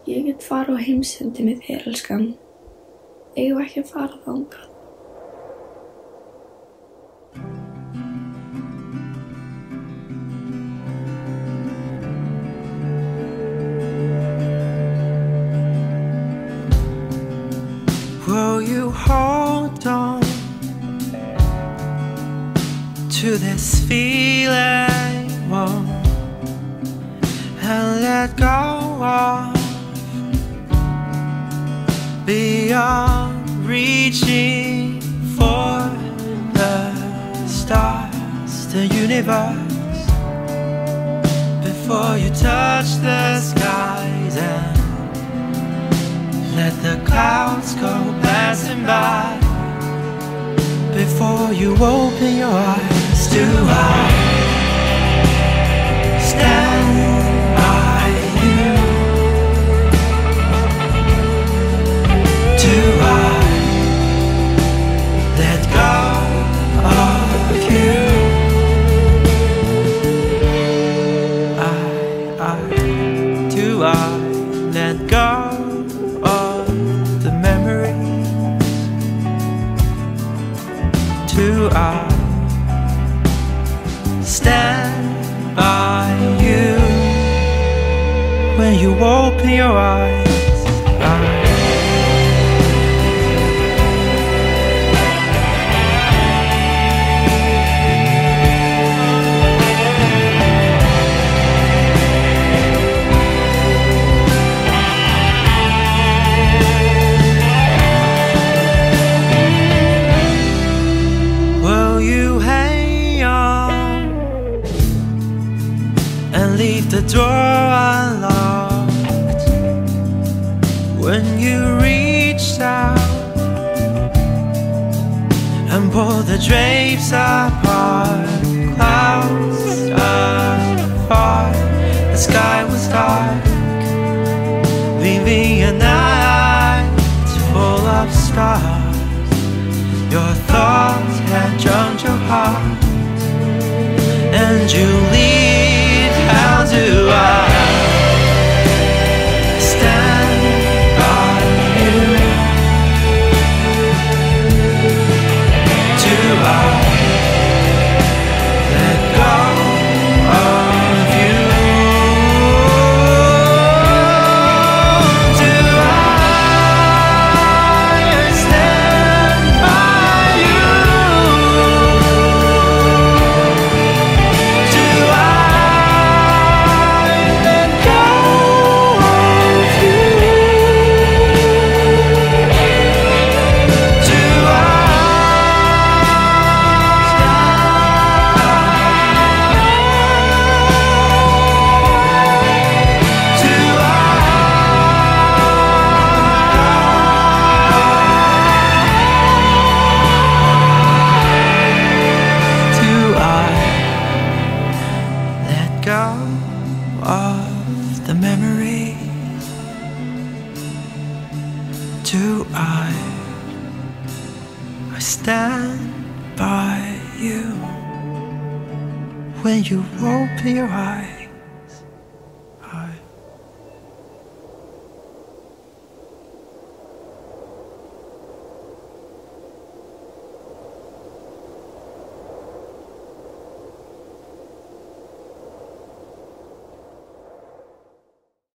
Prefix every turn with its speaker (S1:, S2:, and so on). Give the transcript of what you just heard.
S1: Ég get farið á heimsendi með þér, elskan. Eigum ekki að fara þangað.
S2: Will you hold on to this feeling, and let go of beyond reaching for the stars, the universe, before you touch the skies, and let the clouds go passing by before you open your eyes. Do I stand by you? Do I let go of you? Do I let go of the memories? Do I stand by you when you open your eyes? And leave the door unlocked when you reach out and pull the drapes apart. Clouds apart, the sky was dark, leaving a night full of stars. Your thoughts had drowned your heart, and you leave. How do I stand by you? Do I let go of you? Do I stand by you? Do I go of the memories? Do I stand by you when you open your eyes?